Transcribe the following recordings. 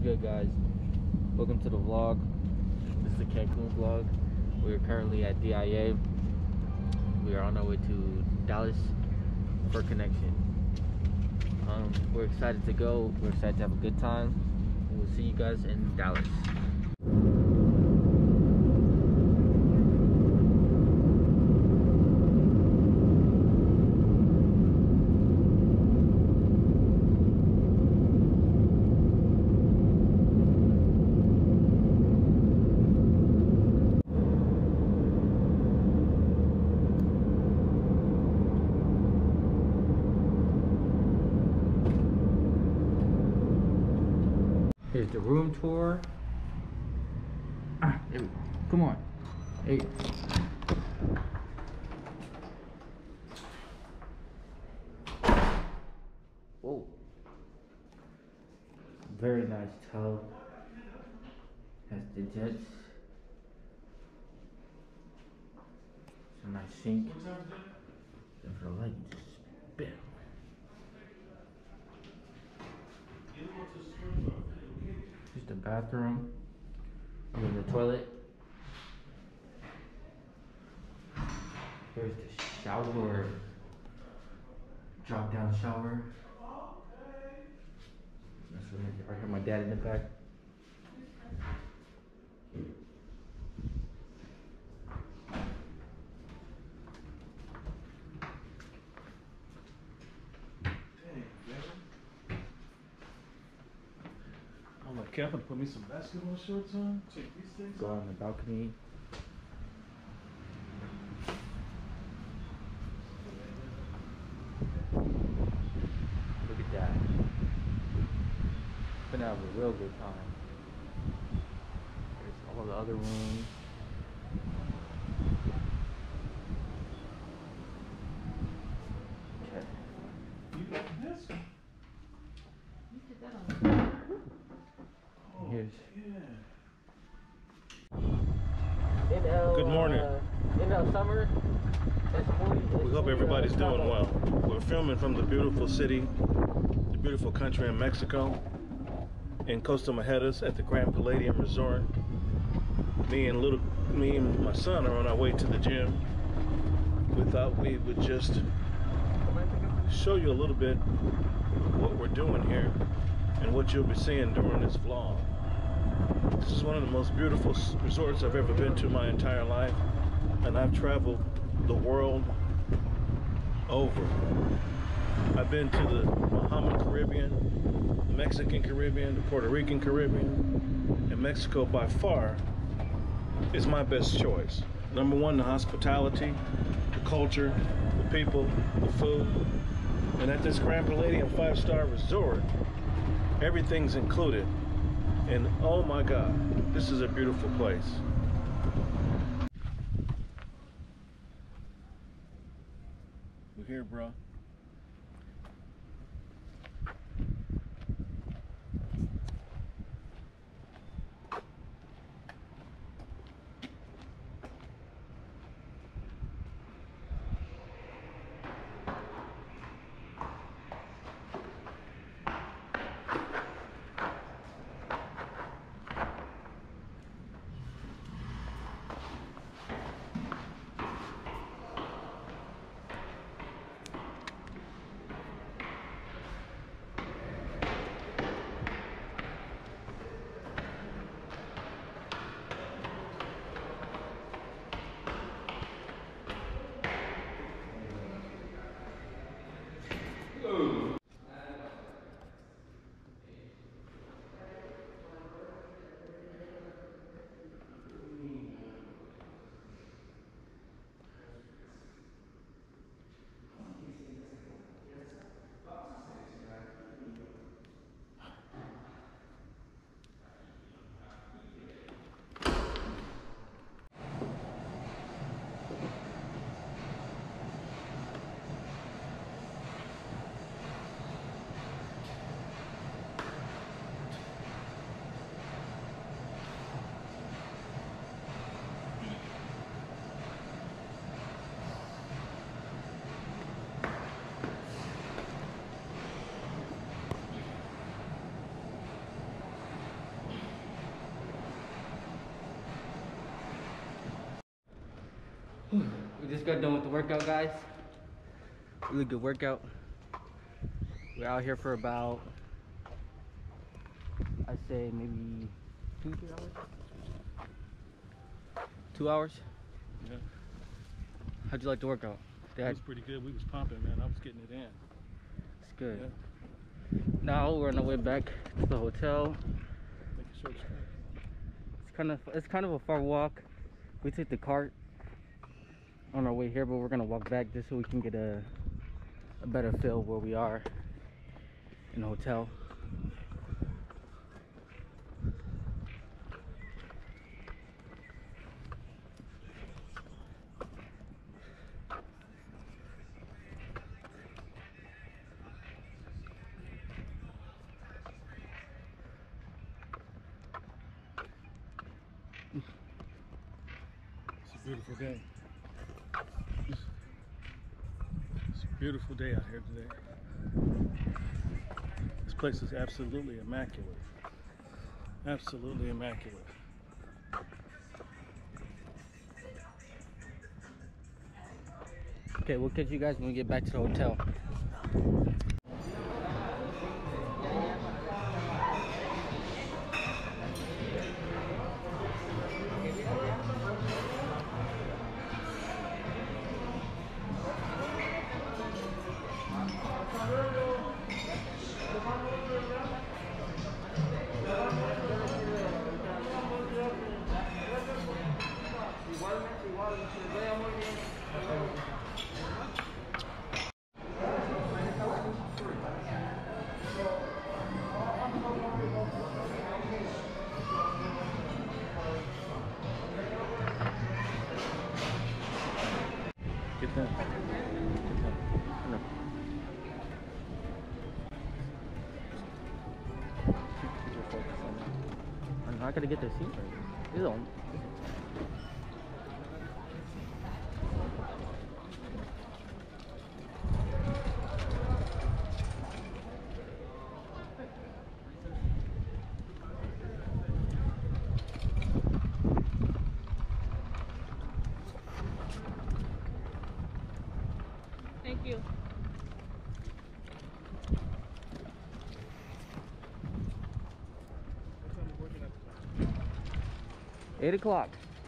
good, guys? Welcome to the vlog. This is the Cancun vlog. We are currently at DIA. We are on our way to Dallas for connection. We're excited to go. We're excited to have a good time. We'll see you guys in Dallas. Here's the room tour. There we go. Come on. Hey. Whoa. Very nice tub. Has the jets. It's a nice sink. And for the light, you just spin. Here's the bathroom. And then the toilet. Here's the shower. Drop down shower. That's right. I hear my dad in the back. I'm like, okay, I'm gonna put me some basketball shorts on. Take these things. Go on the balcony. Look at that. Gonna have a real good time. There's all the other rooms. Okay. You got this? You put that on. Here's Yeah. Good morning. Summer. We hope everybody's doing well. We're filming from the beautiful city, the beautiful country in Mexico, in Costa Mujeres at the Grand Palladium Resort. Me and my son are on our way to the gym. We thought we would just show you a little bit what we're doing here and what you'll be seeing during this vlog. This is one of the most beautiful resorts I've ever been to my entire life, and I've traveled the world over. I've been to the Bahamian Caribbean, the Mexican Caribbean, the Puerto Rican Caribbean, and Mexico by far is my best choice. Number one, the hospitality, the culture, the people, the food. And at this Grand Palladium 5-star resort, everything's included. And oh my God, this is a beautiful place. We're here, bro. We just got done with the workout, guys. Really good workout. We're out here for about, I'd say maybe 2-3 hours. 2 hours. Yeah. How'd you like the workout? It was pretty good. We was pumping, man. I was getting it in. It's good. Yeah. Now we're on our way back to the hotel. Make it short straight. It's kind of a far walk. We took the cart on our way here, but we're gonna walk back just so we can get a better feel where we are in the hotel. It's a beautiful day. It's a beautiful day out here today. This place is absolutely immaculate. Absolutely immaculate. Okay, we'll catch you guys when we get back to the hotel. Get that. No. I'm not gonna get the seat right. This is on. Thank you. What time are we working at? 8 o'clock.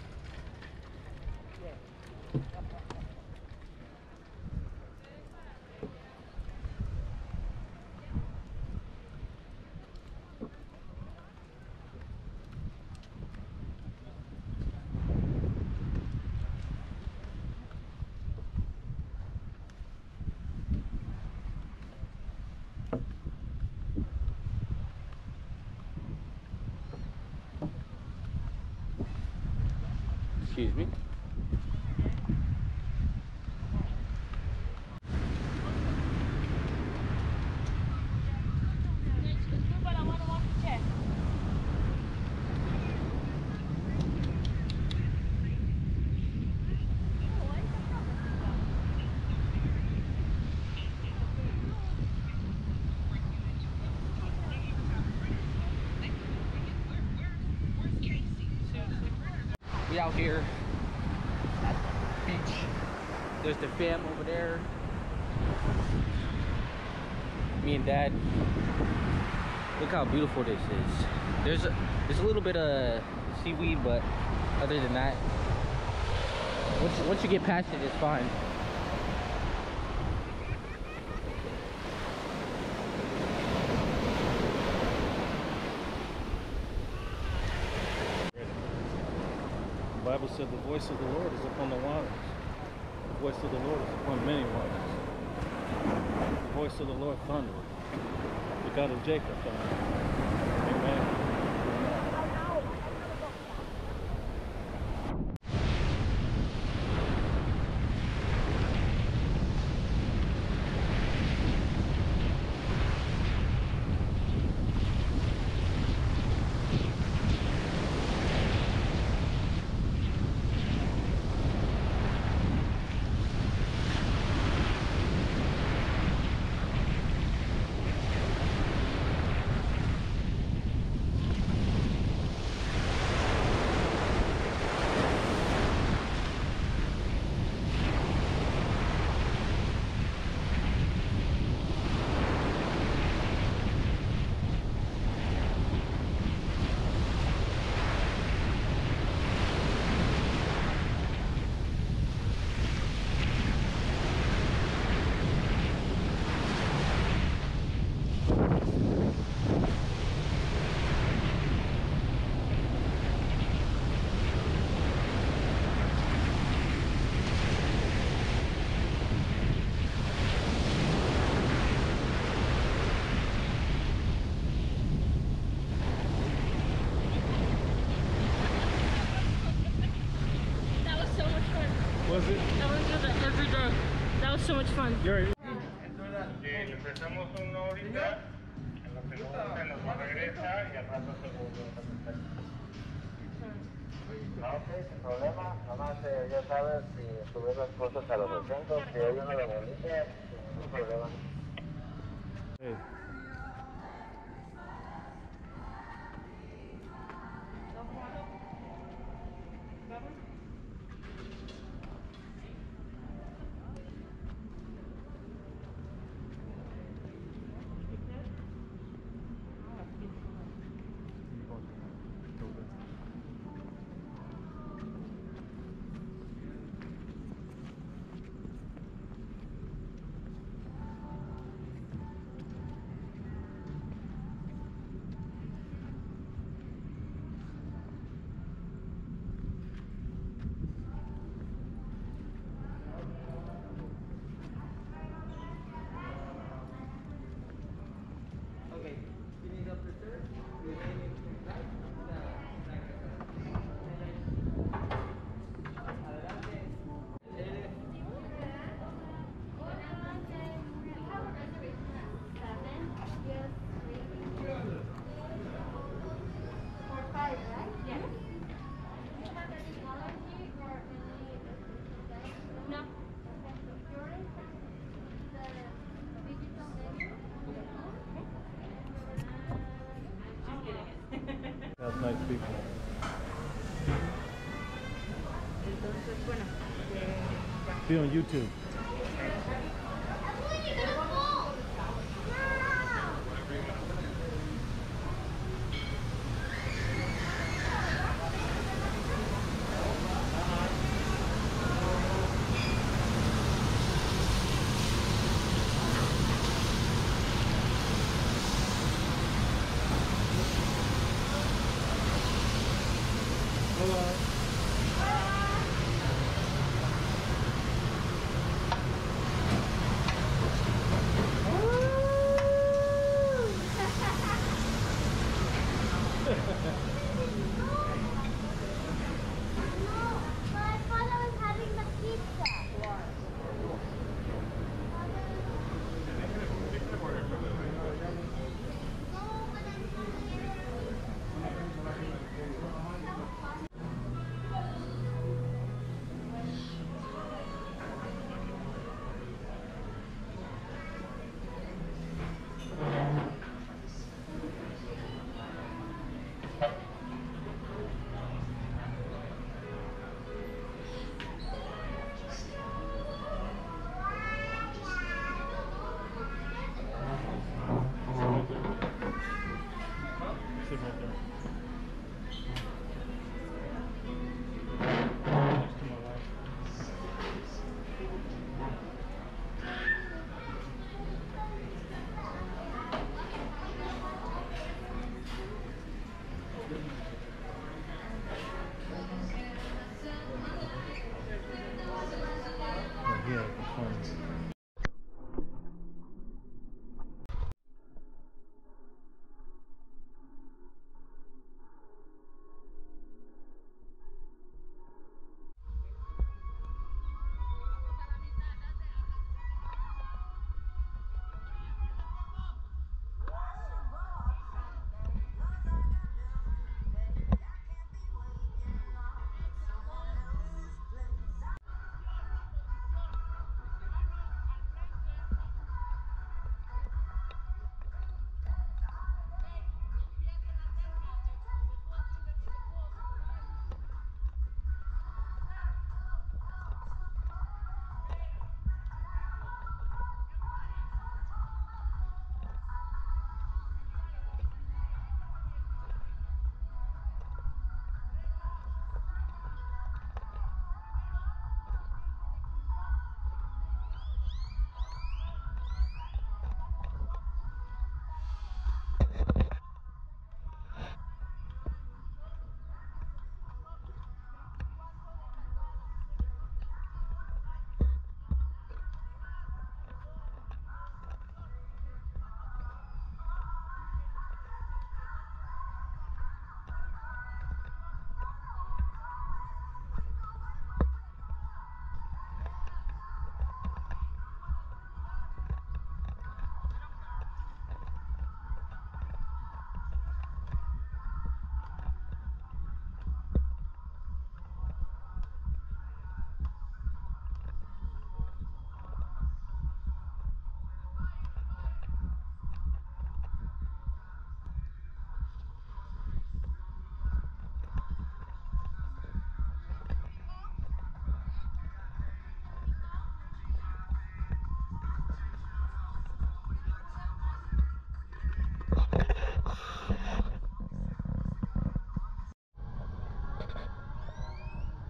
Excuse me. We out here at the beach. There's the fam over there. Me and Dad. Look how beautiful this is. There's a little bit of seaweed, but other than that, once you get past it, it's fine. The Bible said the voice of the Lord is upon the waters. The voice of the Lord is upon many waters. The voice of the Lord thundered. The God of Jacob thundered. Amen. so much fun. You're Empezamos una horita, en la segunda se nos va a regresar y al rato segundo. Ok, sin problema, nomás ya sabes si subir las cosas a los asientos, si hay uno de bolilla, sin ningún problema. Hey. Okay, finish up the third. Remaining right. Adelante. For 5, right? Yes. Do you have any allergy or any No. During the digital menu? That's nice people. Entonces, bueno, See on YouTube.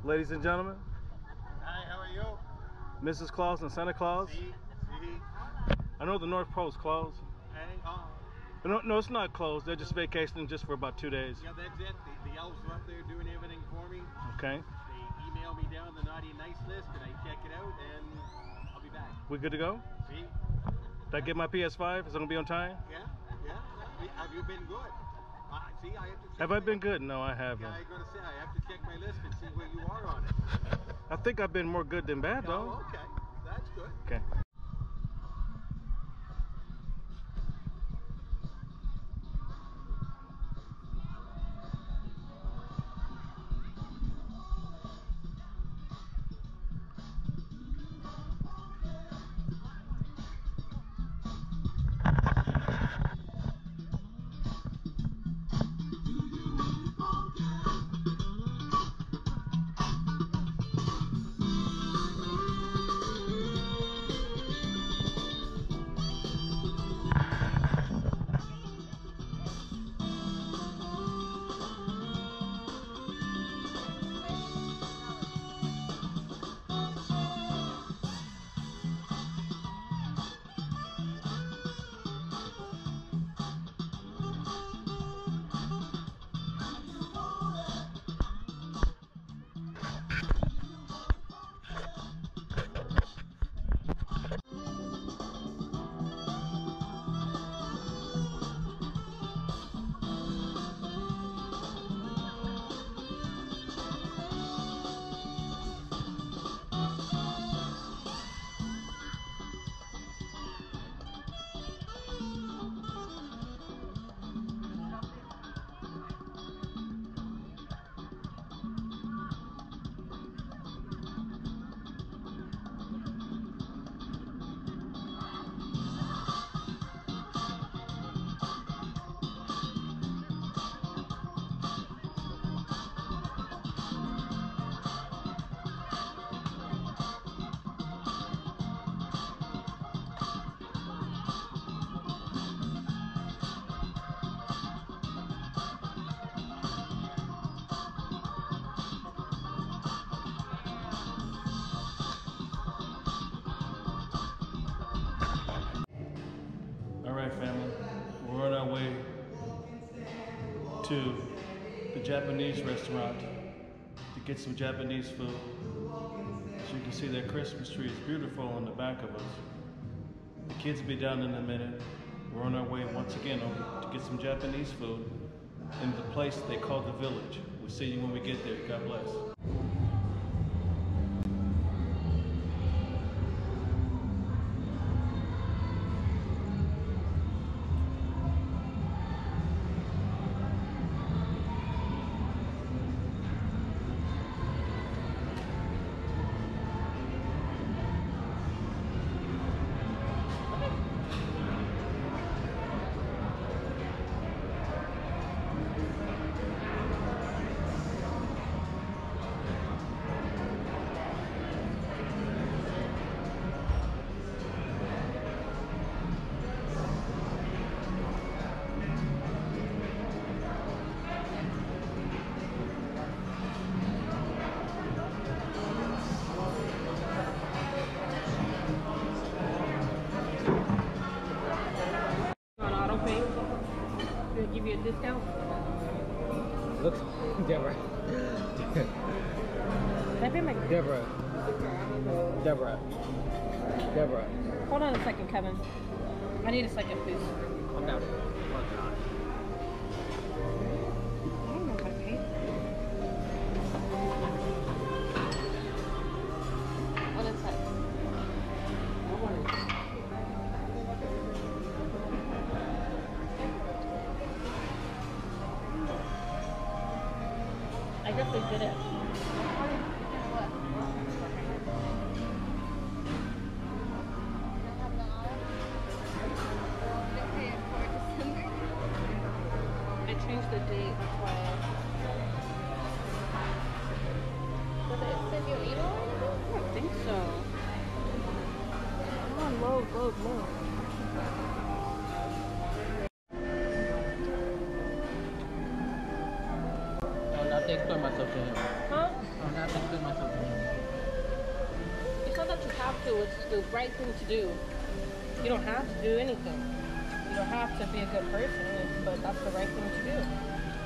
Ladies and gentlemen, Hi, how are you? Mrs. Claus and Santa Claus. See? I know the North Pole's closed. Hey, No, it's not closed. They're just vacationing just for about 2 days. yeah, that's it. The elves are up there doing everything for me. Okay. They email me down the naughty and nice list, and I check it out, and I'll be back. We good to go? See? Did I get my PS5? Is it gonna be on time? Yeah. Have you been good? See, I have to check. Have I been good? No, I haven't. Yeah, I'm gonna say I have to check my list and see where you are on it. I think I've been more good than bad, though. Oh, okay. That's good. Okay. All right, family. We're on our way to the Japanese restaurant to get some Japanese food. As you can see, that Christmas tree is beautiful on the back of us. The kids will be down in a minute. We're on our way once again over to get some Japanese food in the place they call the Village. We'll see you when we get there. God bless. On auto pay, they'll give you a discount. Looks Deborah. I pay my. Deborah. Hold on a second, Kevin. I need a second, please. I'm down. Working on it. I don't know if I paid. What is that? I guess they did it. I changed the date, that's why. Does it send you an email or anything? I don't think so. Come on, load. I'll not explain myself to him. Huh? I'll not explain have to. It's the right thing to do. You don't have to do anything. You don't have to be a good person, but that's the right thing to do.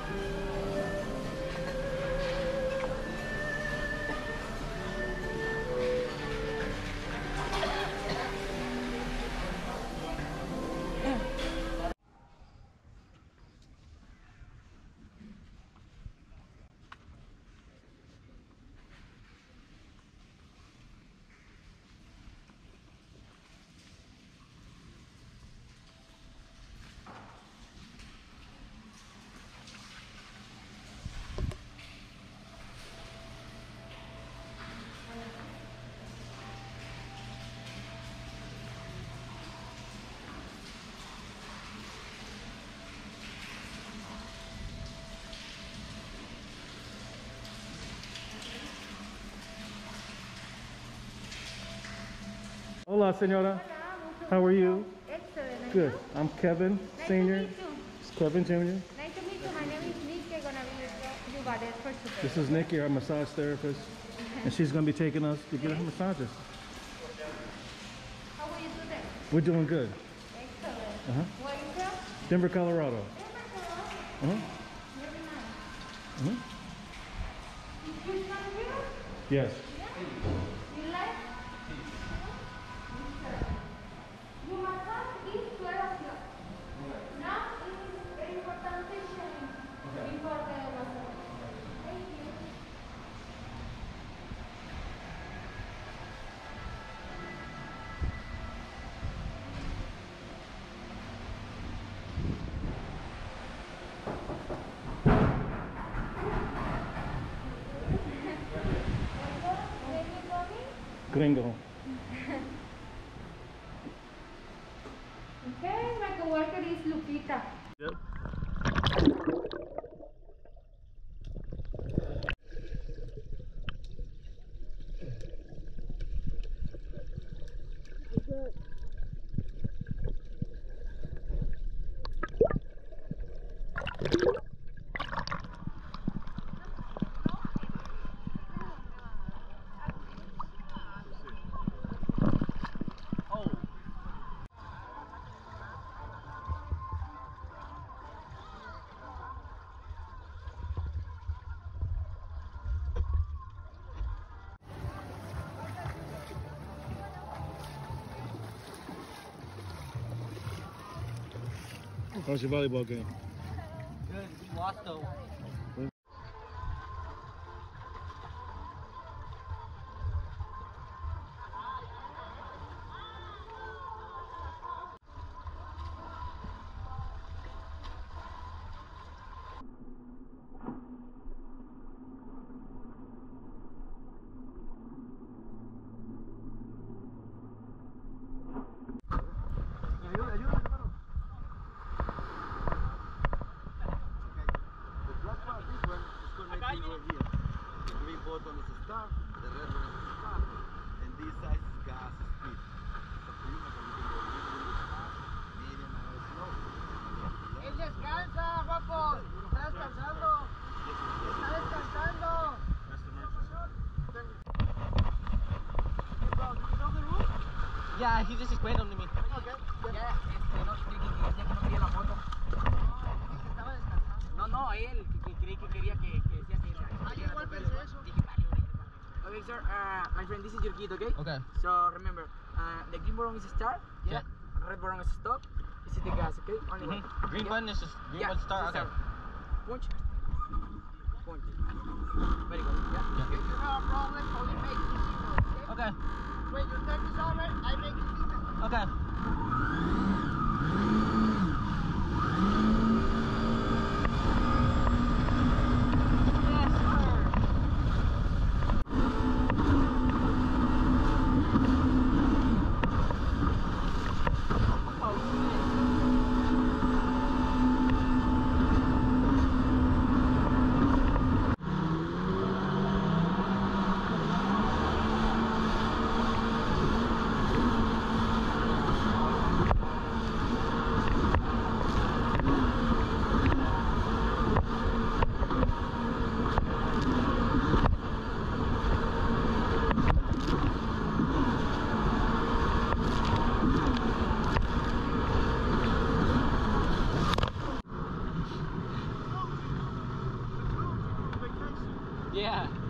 Hola, señora. How are you? Excellent. Good. I'm Kevin, Senior. Nice to meet you. It's Kevin, Junior. Nice to meet you. My name is Nikki. Gonna be you got it for today. This is Nikki, our massage therapist. And she's going to be taking us to get her massages. How are you today? We're doing good. Excellent. Uh-huh. Where are you from? Denver, Colorado. Uh-huh. Very nice. Uh-huh. Did you come here? Yes. You like? You massage is 12 o'clock. Now it is very important session before the massage. Thank you. Gringo. Okay, my coworker is Lupita. Yep. How's your volleyball game? Good. We lost though. Button is start, the red one is start, and this side is gas speed. So you can go medium or slow. ¡Él descansa, guapo! ¡Está descansando! ¡Está descansando! Yeah, he just explained them to me. Okay. Ya, no, creí que decía que no quería la foto. Estaba descansando. No, él, que creí que quería que decía que... Yo igual pensé eso. Okay, sir, my friend, this is your kid, okay? Okay. So, remember, the green button is start, Yeah. red button is stop, this is the gas, okay? Only one. Green Yeah. button is just green Yeah, button start. this Okay. is punch. Punch. Very good, yeah. If you have a problem, only make this signal, okay? Okay. When your time is over, I make this signal. Okay. Yes, sir. Yeah.